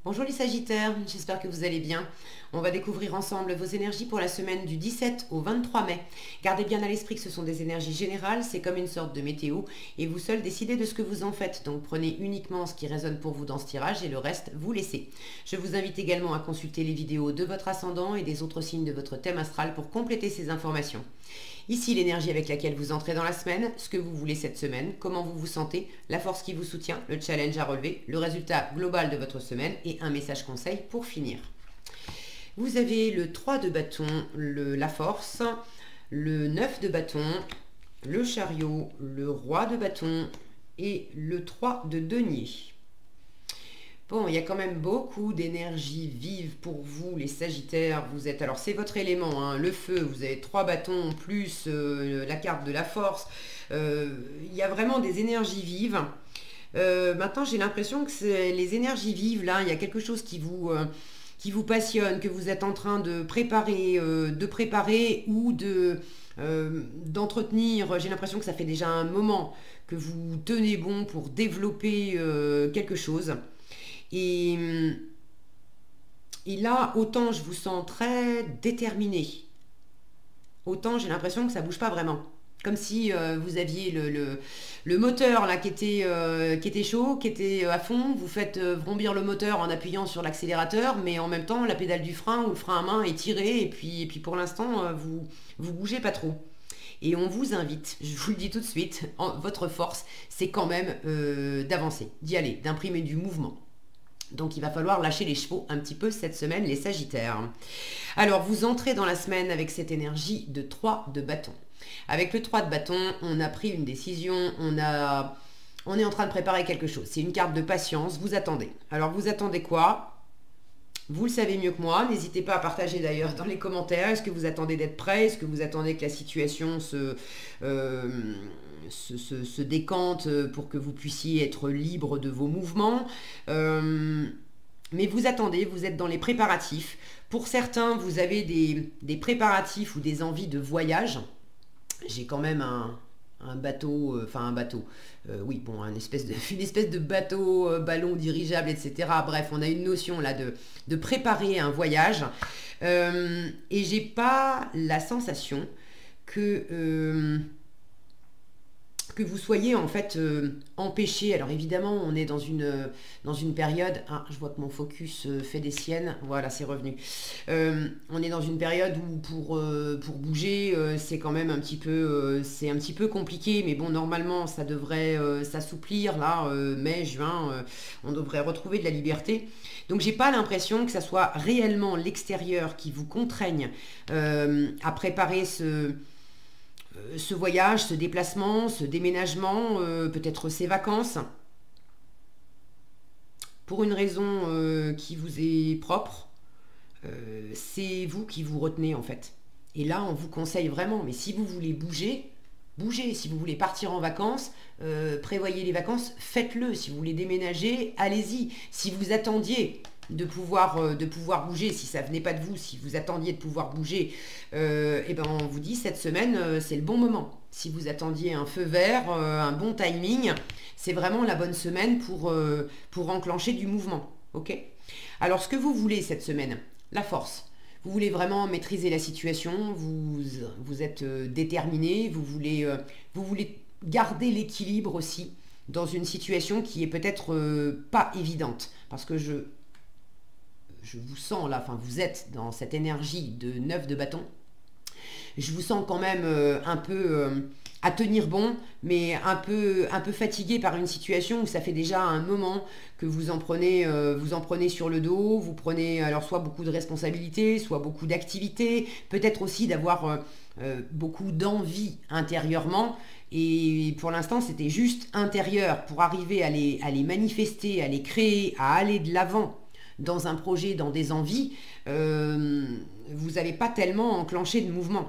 Bonjour les Sagittaires, j'espère que vous allez bien. On va découvrir ensemble vos énergies pour la semaine du 17 au 23 mai. Gardez bien à l'esprit que ce sont des énergies générales, c'est comme une sorte de météo et vous seuls décidez de ce que vous en faites. Donc prenez uniquement ce qui résonne pour vous dans ce tirage et le reste, vous laissez. Je vous invite également à consulter les vidéos de votre ascendant et des autres signes de votre thème astral pour compléter ces informations. Ici, l'énergie avec laquelle vous entrez dans la semaine, ce que vous voulez cette semaine, comment vous vous sentez, la force qui vous soutient, le challenge à relever, le résultat global de votre semaine et un message conseil pour finir. Vous avez le 3 de bâton, la force, le 9 de bâton, le chariot, le roi de bâton et le 3 de denier. Bon, il y a quand même beaucoup d'énergie vive pour vous, les Sagittaires. Vous êtes, alors c'est votre élément, hein, le feu. Vous avez 3 bâtons plus la carte de la force. Il y a vraiment des énergies vives. Maintenant, j'ai l'impression que c'est les énergies vives, là, il y a quelque chose qui vous passionne, que vous êtes en train de préparer ou d'entretenir. J'ai l'impression que ça fait déjà un moment que vous tenez bon pour développer quelque chose. Et là, autant je vous sens très déterminé, autant j'ai l'impression que ça bouge pas vraiment. Comme si vous aviez le moteur là qui était chaud, qui était à fond. Vous faites vrombir le moteur en appuyant sur l'accélérateur, mais en même temps la pédale du frein ou le frein à main est tiré et puis pour l'instant vous bougez pas trop. Et on vous invite, je vous le dis tout de suite, votre force c'est quand même d'avancer, d'y aller, d'imprimer du mouvement. Donc il va falloir lâcher les chevaux un petit peu cette semaine, les Sagittaires. Alors vous entrez dans la semaine avec cette énergie de 3 de bâton. Avec le 3 de bâton, on a pris une décision, on est en train de préparer quelque chose. C'est une carte de patience, vous attendez. Alors vous attendez quoi? Vous le savez mieux que moi, n'hésitez pas à partager d'ailleurs dans les commentaires. Est-ce que vous attendez d'être prêt? Est-ce que vous attendez que la situation se décante pour que vous puissiez être libre de vos mouvements? Mais vous attendez, vous êtes dans les préparatifs. Pour certains, vous avez des préparatifs ou des envies de voyage. J'ai quand même un bateau, oui, bon, une espèce de bateau, ballon dirigeable, etc. Bref, on a une notion là de préparer un voyage. Et j'ai pas la sensation que vous soyez en fait empêché. Alors évidemment, on est dans une période... Ah, je vois que mon focus fait des siennes. Voilà, c'est revenu. On est dans une période où pour bouger, c'est quand même un petit peu compliqué. Mais bon, normalement, ça devrait s'assouplir. Là, mai, juin, on devrait retrouver de la liberté. Donc, j'ai pas l'impression que ça soit réellement l'extérieur qui vous contraigne à préparer ce voyage, ce déplacement, ce déménagement, peut-être ces vacances, pour une raison qui vous est propre, c'est vous qui vous retenez en fait. Et là, on vous conseille vraiment, mais si vous voulez bouger, bougez. Si vous voulez partir en vacances, prévoyez les vacances, faites-le. Si vous voulez déménager, allez-y. Si vous attendiez de pouvoir bouger, si ça venait pas de vous, si vous attendiez de pouvoir bouger, et ben on vous dit cette semaine c'est le bon moment. Si vous attendiez un feu vert, un bon timing, c'est vraiment la bonne semaine pour enclencher du mouvement. Ok? Alors ce que vous voulez cette semaine, la force. Vous voulez vraiment maîtriser la situation, vous êtes déterminé, vous voulez garder l'équilibre aussi dans une situation qui est peut-être pas évidente, parce que je vous sens là, enfin vous êtes dans cette énergie de 9 de bâton. Je vous sens quand même un peu à tenir bon, mais un peu fatigué par une situation où ça fait déjà un moment que vous en prenez sur le dos. Vous prenez alors soit beaucoup de responsabilités, soit beaucoup d'activités, peut-être aussi d'avoir beaucoup d'envie intérieurement. Et pour l'instant, c'était juste intérieur pour arriver à les manifester, à les créer, à aller de l'avant dans un projet, dans des envies, vous n'avez pas tellement enclenché de mouvement.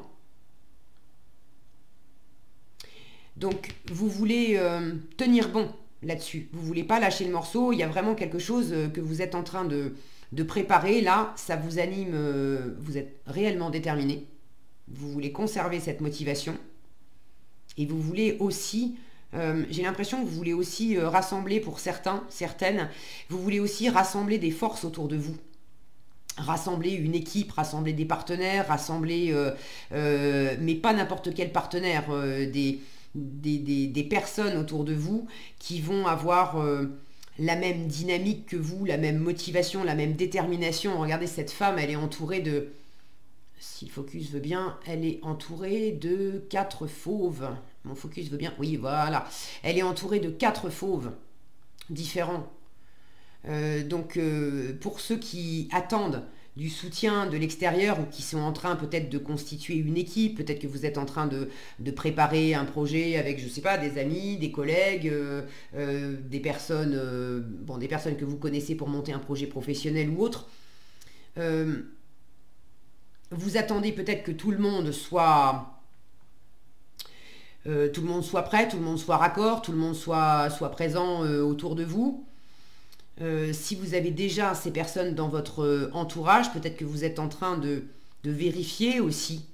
Donc, vous voulez tenir bon là-dessus. Vous ne voulez pas lâcher le morceau. Il y a vraiment quelque chose que vous êtes en train de préparer. Là, ça vous anime. Vous êtes réellement déterminé. Vous voulez conserver cette motivation. Et vous voulez aussi J'ai l'impression que vous voulez aussi rassembler pour certains, certaines, vous voulez aussi rassembler des forces autour de vous. Rassembler une équipe, rassembler des partenaires, rassembler, mais pas n'importe quel partenaire, des personnes autour de vous qui vont avoir la même dynamique que vous, la même motivation, la même détermination. Regardez cette femme, elle est entourée de, si le focus veut bien, elle est entourée de 4 fauves. Mon focus veut bien, oui voilà. Elle est entourée de 4 fauves différents. Donc pour ceux qui attendent du soutien de l'extérieur ou qui sont en train peut-être de constituer une équipe, peut-être que vous êtes en train de préparer un projet avec, je sais pas, des amis, des collègues, des personnes, des personnes que vous connaissez pour monter un projet professionnel ou autre. Vous attendez peut-être que tout le monde soit prêt, tout le monde soit raccord, tout le monde soit présent autour de vous. Si vous avez déjà ces personnes dans votre entourage, peut-être que vous êtes en train de vérifier aussi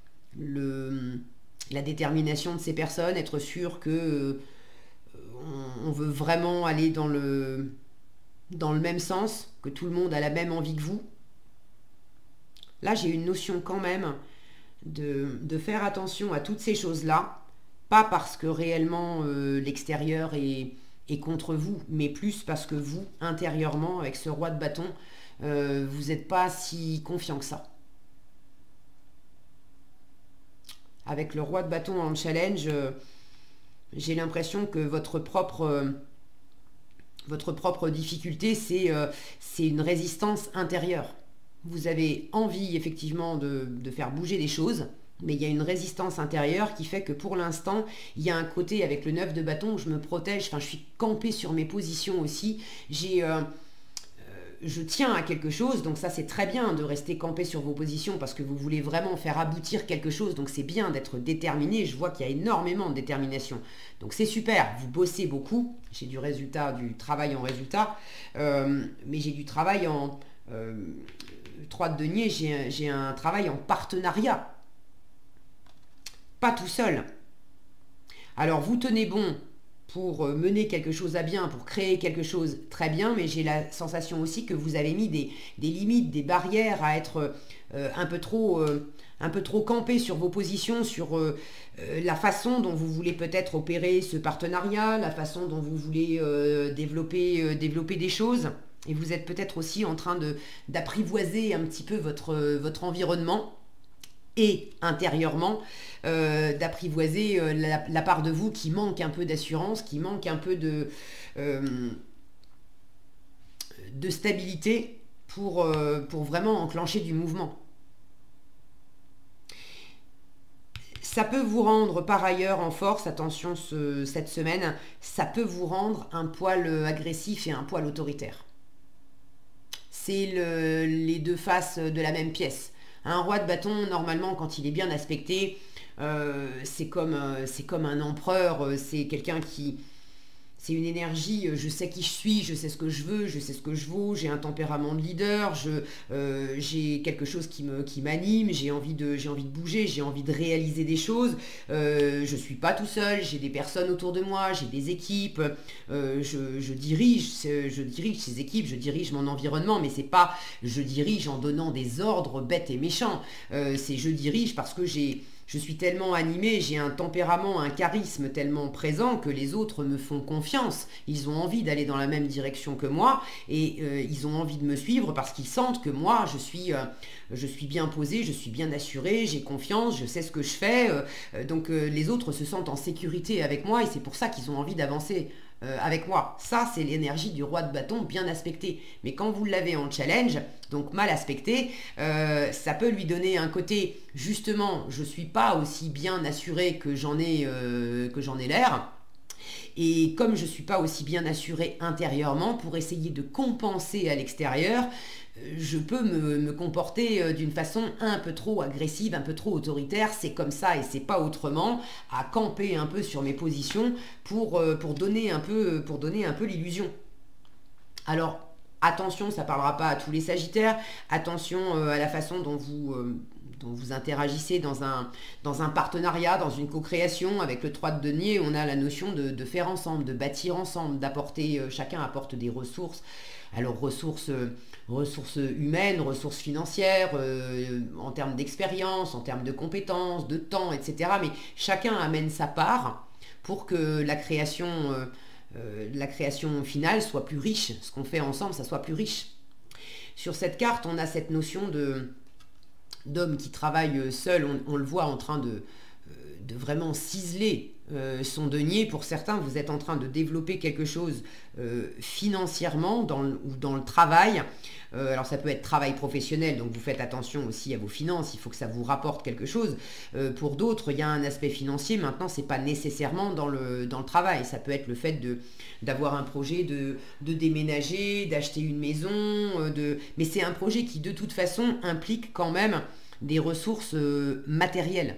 la détermination de ces personnes, être sûr que on veut vraiment aller dans le même sens, que tout le monde a la même envie que vous. Là, j'ai une notion quand même de faire attention à toutes ces choses-là, pas parce que réellement l'extérieur est contre vous, mais plus parce que vous, intérieurement, avec ce roi de bâton, vous n'êtes pas si confiant que ça. Avec le roi de bâton en challenge, j'ai l'impression que votre propre difficulté, c'est une résistance intérieure. Vous avez envie effectivement de faire bouger des choses, mais il y a une résistance intérieure qui fait que pour l'instant, il y a un côté avec le 9 de bâton où je me protège, enfin je suis campée sur mes positions aussi, je tiens à quelque chose, donc ça c'est très bien de rester campé sur vos positions parce que vous voulez vraiment faire aboutir quelque chose, donc c'est bien d'être déterminé, je vois qu'il y a énormément de détermination, donc c'est super, vous bossez beaucoup, j'ai du travail en résultat, mais j'ai du travail en 3 de denier, j'ai un travail en partenariat, pas tout seul. Alors vous tenez bon pour mener quelque chose à bien, pour créer quelque chose très bien, mais j'ai la sensation aussi que vous avez mis des limites, des barrières à être un peu trop campé sur vos positions, sur la façon dont vous voulez peut-être opérer ce partenariat, la façon dont vous voulez développer des choses. Et vous êtes peut-être aussi en train d'apprivoiser un petit peu votre environnement et intérieurement d'apprivoiser la part de vous qui manque un peu d'assurance, qui manque un peu de stabilité pour vraiment enclencher du mouvement. Ça peut vous rendre par ailleurs en force, attention cette semaine, ça peut vous rendre un poil agressif et un poil autoritaire. C'est les deux faces de la même pièce. Un roi de bâton, normalement, quand il est bien aspecté, c'est comme un empereur, c'est quelqu'un qui... C'est une énergie, je sais qui je suis, je sais ce que je veux, je sais ce que je vaux, j'ai un tempérament de leader, j'ai quelque chose qui m'anime, j'ai envie de bouger, j'ai envie de réaliser des choses, je suis pas tout seul, j'ai des personnes autour de moi, j'ai des équipes, je dirige ces équipes, je dirige mon environnement, mais c'est pas je dirige en donnant des ordres bêtes et méchants, c'est je dirige parce que je suis tellement animée, j'ai un tempérament, un charisme tellement présent que les autres me font confiance. Ils ont envie d'aller dans la même direction que moi et ils ont envie de me suivre parce qu'ils sentent que moi, je suis bien posée, je suis bien assurée, j'ai confiance, je sais ce que je fais. Donc les autres se sentent en sécurité avec moi et c'est pour ça qu'ils ont envie d'avancer avec moi. Ça, c'est l'énergie du roi de bâton bien aspecté. Mais quand vous l'avez en challenge, donc mal aspecté, ça peut lui donner un côté, justement, je suis pas aussi bien assuré que j'en ai l'air. Et comme je ne suis pas aussi bien assuré intérieurement, pour essayer de compenser à l'extérieur, je peux me comporter d'une façon un peu trop agressive, un peu trop autoritaire, c'est comme ça et c'est pas autrement, à camper un peu sur mes positions pour donner un peu l'illusion. Alors, attention, ça ne parlera pas à tous les Sagittaires, attention à la façon dont dont vous interagissez dans un partenariat, dans une co-création. Avec le 3 de denier, on a la notion de faire ensemble, de bâtir ensemble, d'apporter, chacun apporte des ressources. Alors ressources humaines, ressources financières, en termes d'expérience, en termes de compétences, de temps, etc. Mais chacun amène sa part pour que la création finale soit plus riche. Ce qu'on fait ensemble, ça soit plus riche. Sur cette carte, on a cette notion d'homme qui travaille seul. On le voit en train de vraiment ciseler son denier. Pour certains, vous êtes en train de développer quelque chose financièrement ou dans le travail. Alors ça peut être travail professionnel, donc vous faites attention aussi à vos finances, il faut que ça vous rapporte quelque chose. Pour d'autres, il y a un aspect financier. Maintenant, c'est pas nécessairement dans le travail. Ça peut être le fait d'avoir un projet de déménager, d'acheter une maison, mais c'est un projet qui de toute façon implique quand même des ressources matérielles,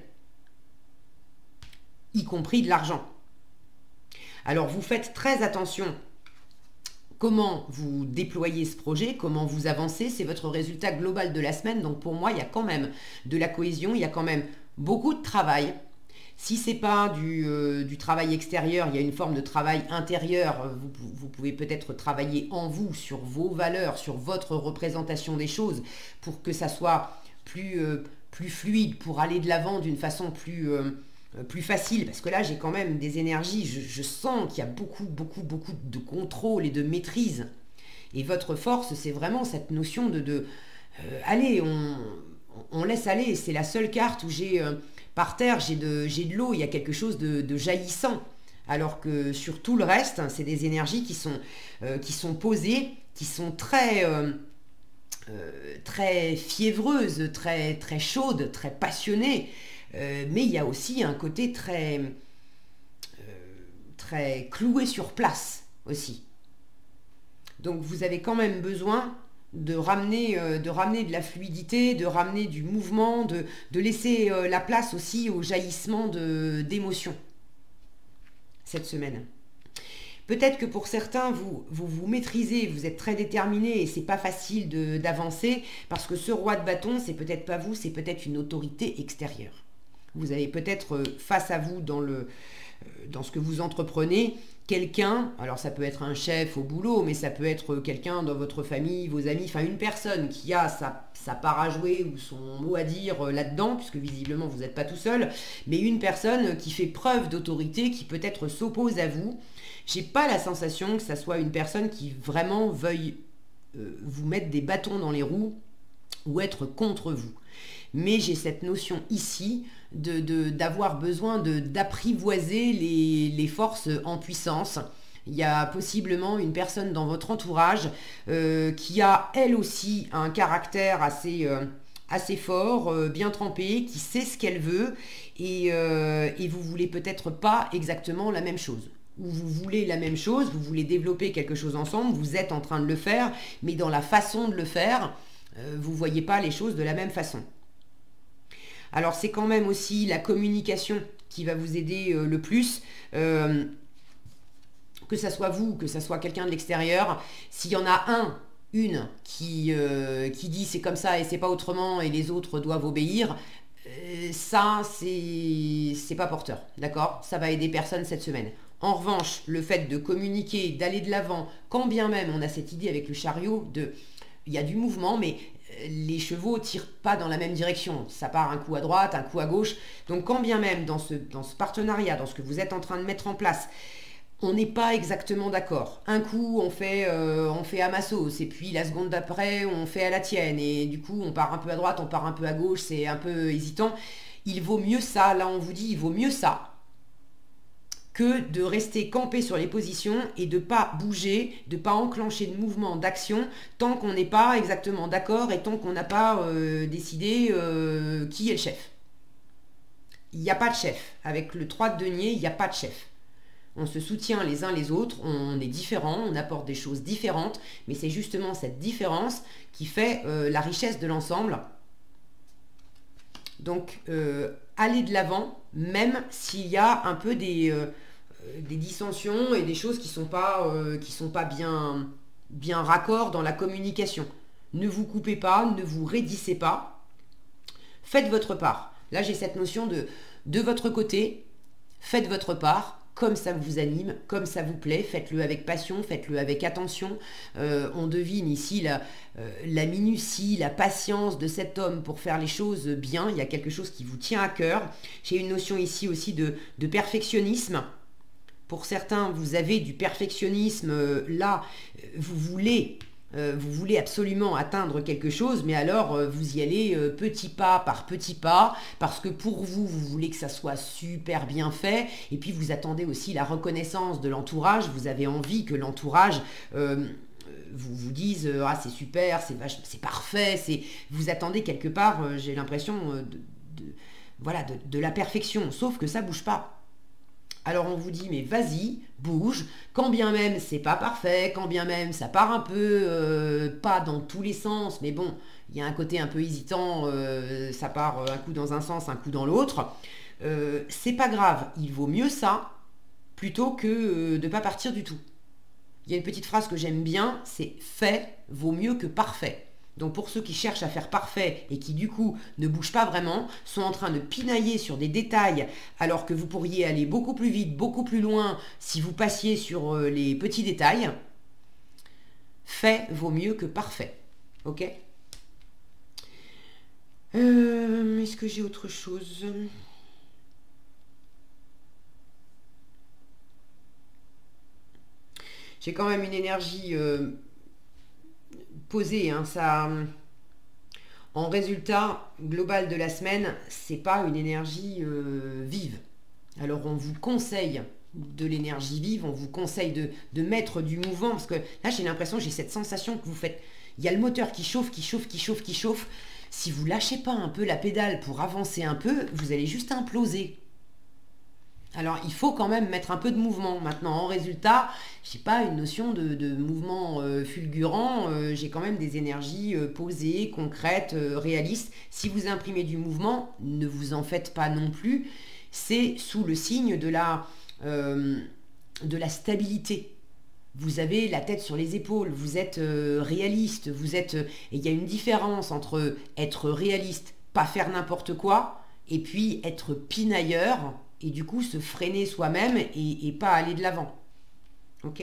y compris de l'argent. Alors vous faites très attention comment vous déployez ce projet, comment vous avancez. C'est votre résultat global de la semaine. Donc pour moi, il y a quand même de la cohésion, il y a quand même beaucoup de travail. Si ce n'est pas du travail extérieur, il y a une forme de travail intérieur. Vous pouvez peut-être travailler en vous, sur vos valeurs, sur votre représentation des choses, pour que ça soit plus fluide, pour aller de l'avant d'une façon plus facile. Parce que là, j'ai quand même des énergies, je sens qu'il y a beaucoup de contrôle et de maîtrise. Et votre force, c'est vraiment cette notion allez, on laisse aller. C'est la seule carte où par terre, j'ai de l'eau, il y a quelque chose de jaillissant. Alors que sur tout le reste, c'est des énergies qui sont posées, qui sont très fiévreuses, très chaudes, très passionnées. Mais il y a aussi un côté très cloué sur place aussi. Donc vous avez quand même besoin de ramener de la fluidité, de ramener du mouvement, de laisser la place aussi au jaillissement d'émotions cette semaine. Peut-être que pour certains, vous maîtrisez, vous êtes très déterminé et c'est pas facile d'avancer parce que ce roi de bâton, c'est peut-être pas vous, c'est peut-être une autorité extérieure. Vous avez peut-être face à vous dans ce que vous entreprenez, quelqu'un, alors ça peut être un chef au boulot, mais ça peut être quelqu'un dans votre famille, vos amis, enfin une personne qui a sa part à jouer ou son mot à dire là-dedans, puisque visiblement vous n'êtes pas tout seul, mais une personne qui fait preuve d'autorité, qui peut-être s'oppose à vous. J'ai pas la sensation que ça soit une personne qui vraiment veuille vous mettre des bâtons dans les roues ou être contre vous. Mais j'ai cette notion ici d'avoir besoin d'apprivoiser les forces en puissance. Il y a possiblement une personne dans votre entourage qui a elle aussi un caractère assez fort, bien trempé, qui sait ce qu'elle veut et vous voulez peut-être pas exactement la même chose. Ou vous voulez la même chose, vous voulez développer quelque chose ensemble, vous êtes en train de le faire, mais dans la façon de le faire, vous ne voyez pas les choses de la même façon. Alors c'est quand même aussi la communication qui va vous aider le plus, que ça soit vous, que ça soit quelqu'un de l'extérieur. S'il y en a une qui dit c'est comme ça et c'est pas autrement et les autres doivent obéir, ça c'est pas porteur, d'accord? Ça va aider personne cette semaine. En revanche, le fait de communiquer, d'aller de l'avant, quand bien même on a cette idée avec le chariot, il y a du mouvement, mais les chevaux ne tirent pas dans la même direction. Ça part un coup à droite, un coup à gauche. Donc quand bien même dans ce partenariat, dans ce que vous êtes en train de mettre en place, on n'est pas exactement d'accord. Un coup, on fait à ma sauce, et puis la seconde d'après, on fait à la tienne. Et du coup, on part un peu à droite, on part un peu à gauche, c'est un peu hésitant. Il vaut mieux ça, là on vous dit, il vaut mieux ça que de rester campé sur les positions et de ne pas bouger, de ne pas enclencher de mouvement, d'action, tant qu'on n'est pas exactement d'accord et tant qu'on n'a pas décidé qui est le chef. Il n'y a pas de chef. Avec le 3 de denier, il n'y a pas de chef. On se soutient les uns les autres, on est différents, on apporte des choses différentes, mais c'est justement cette différence qui fait la richesse de l'ensemble. Donc, aller de l'avant, même s'il y a un peu des dissensions et des choses qui sont pas bien raccord dans la communication. Ne vous coupez pas, ne vous raidissez pas. faites votre part. Là, j'ai cette notion de votre côté, faites votre part, comme ça vous anime, comme ça vous plaît, faites-le avec passion, faites-le avec attention. On devine ici la minutie, la patience de cet homme pour faire les choses bien. Il y a quelque chose qui vous tient à cœur. J'ai une notion ici aussi de perfectionnisme. Pour certains, vous avez du perfectionnisme. Là, vous voulez absolument atteindre quelque chose, mais alors vous y allez petit pas par petit pas, parce que pour vous, vous voulez que ça soit super bien fait, et puis vous attendez aussi la reconnaissance de l'entourage, vous avez envie que l'entourage vous dise « Ah, c'est super, c'est parfait », vous attendez quelque part, j'ai l'impression, de la perfection, sauf que ça bouge pas. Alors on vous dit, mais vas-y, bouge, quand bien même c'est pas parfait, quand bien même ça part un peu, pas dans tous les sens, mais bon, il y a un côté un peu hésitant, ça part un coup dans un sens, un coup dans l'autre. C'est pas grave, il vaut mieux ça, plutôt que de pas partir du tout. Il y a une petite phrase que j'aime bien, c'est « fait vaut mieux que parfait ». Donc pour ceux qui cherchent à faire parfait et qui du coup ne bougent pas vraiment, sont en train de pinailler sur des détails alors que vous pourriez aller beaucoup plus vite, beaucoup plus loin si vous passiez sur les petits détails. Fait vaut mieux que parfait. Ok ? Est-ce que j'ai autre chose ? J'ai quand même une énergie... posé, hein, ça, en résultat global de la semaine, c'est pas une énergie vive. Alors on vous conseille de l'énergie vive, on vous conseille de mettre du mouvement, parce que là j'ai l'impression, j'ai cette sensation que vous faites, il y a le moteur qui chauffe, qui chauffe, qui chauffe, qui chauffe. Si vous lâchez pas un peu la pédale pour avancer un peu, vous allez juste imploser. Alors, il faut quand même mettre un peu de mouvement. Maintenant, en résultat, je n'ai pas une notion de mouvement fulgurant. J'ai quand même des énergies posées, concrètes, réalistes. Si vous imprimez du mouvement, ne vous en faites pas non plus. C'est sous le signe de la stabilité. Vous avez la tête sur les épaules, vous êtes réaliste, et il y a une différence entre être réaliste, pas faire n'importe quoi, et puis être pinailleur, et du coup se freiner soi-même et pas aller de l'avant. Ok ?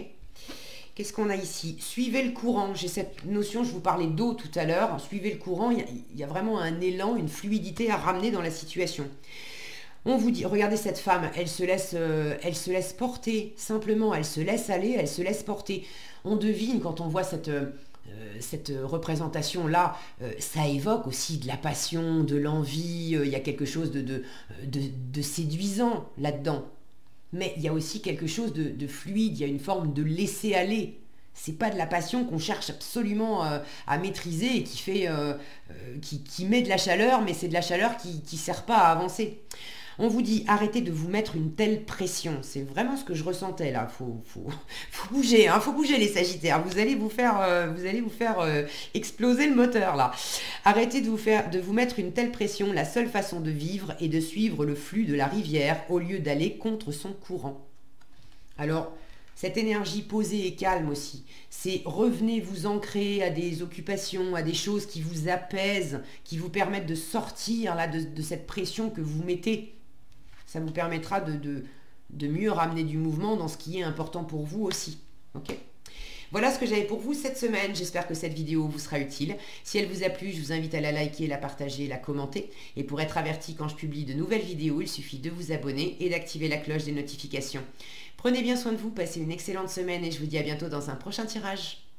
Qu'est-ce qu'on a ici ? Suivez le courant. J'ai cette notion, je vous parlais d'eau tout à l'heure. Suivez le courant, il y a vraiment un élan, une fluidité à ramener dans la situation. On vous dit, regardez cette femme, elle se laisse porter, simplement, elle se laisse aller, elle se laisse porter. On devine quand on voit cette représentation-là, ça évoque aussi de la passion, de l'envie, il y a quelque chose de séduisant là-dedans. Mais il y a aussi quelque chose de fluide, il y a une forme de laisser aller. C'est pas de la passion qu'on cherche absolument à maîtriser et qui met de la chaleur, mais c'est de la chaleur qui sert pas à avancer. On vous dit, arrêtez de vous mettre une telle pression. C'est vraiment ce que je ressentais là. Faut bouger, hein, faut bouger les Sagittaires. Vous allez vous faire exploser le moteur là. Arrêtez de vous mettre une telle pression. La seule façon de vivre est de suivre le flux de la rivière au lieu d'aller contre son courant. Alors, cette énergie posée et calme aussi, c'est revenez vous ancrer à des occupations, à des choses qui vous apaisent, qui vous permettent de sortir là, de cette pression que vous mettez. Ça vous permettra de mieux ramener du mouvement dans ce qui est important pour vous aussi. Ok ? Voilà ce que j'avais pour vous cette semaine. J'espère que cette vidéo vous sera utile. Si elle vous a plu, je vous invite à la liker, la partager, la commenter. Et pour être averti quand je publie de nouvelles vidéos, il suffit de vous abonner et d'activer la cloche des notifications. Prenez bien soin de vous, passez une excellente semaine et je vous dis à bientôt dans un prochain tirage.